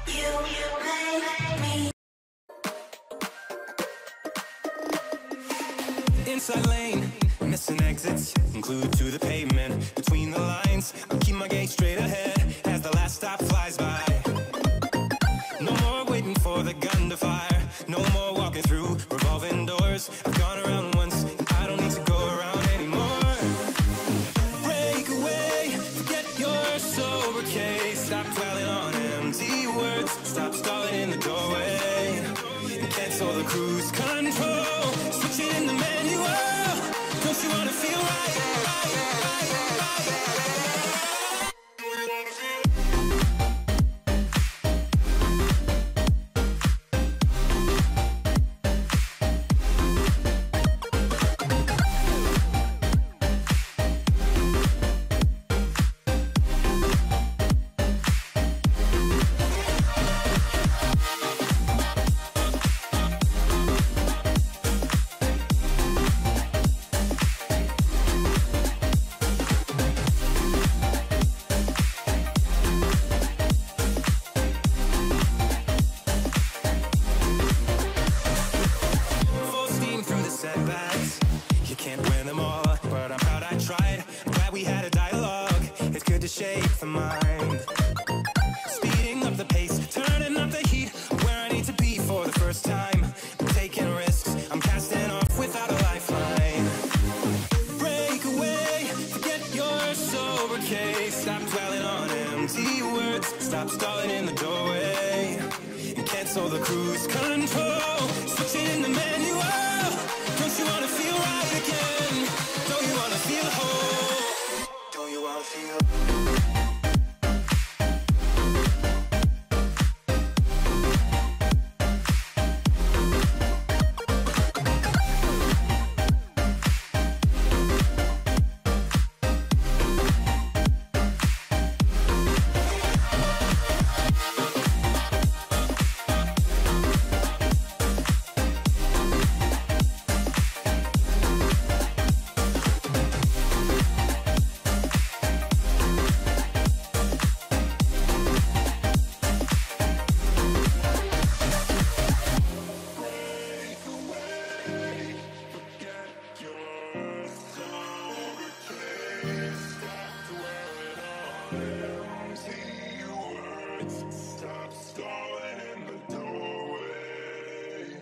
Inside lane, missing exits, glued to the pavement. Between the lines, I keep my gaze straight ahead as the last stop flies by. No more waiting for the gun to fire, no more walking through revolving doors. I've gone around once, and I don't need to go around anymore. Break away, forget your sober case. Stop dwelling on empty words, stop stalling in the doorway, and cancel the cruise control. Switch it in the manual. Don't you wanna feel right? Setbacks, you can't win them all, but I'm proud I tried. I'm glad we had a dialogue. It's good to shape the mind, speeding up the pace, turning up the heat, where I need to be for the first time. I'm taking risks, I'm casting off without a lifeline. Break away, forget your sober case. Stop dwelling on empty words, stop stalling in the doorway, and cancel the cruise control. Switch it in the manual. Don't you wanna feel right again? Don't you wanna feel whole? Don't you wanna feel? Stop stalling in the doorway.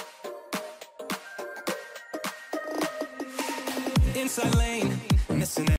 Inside lane, missing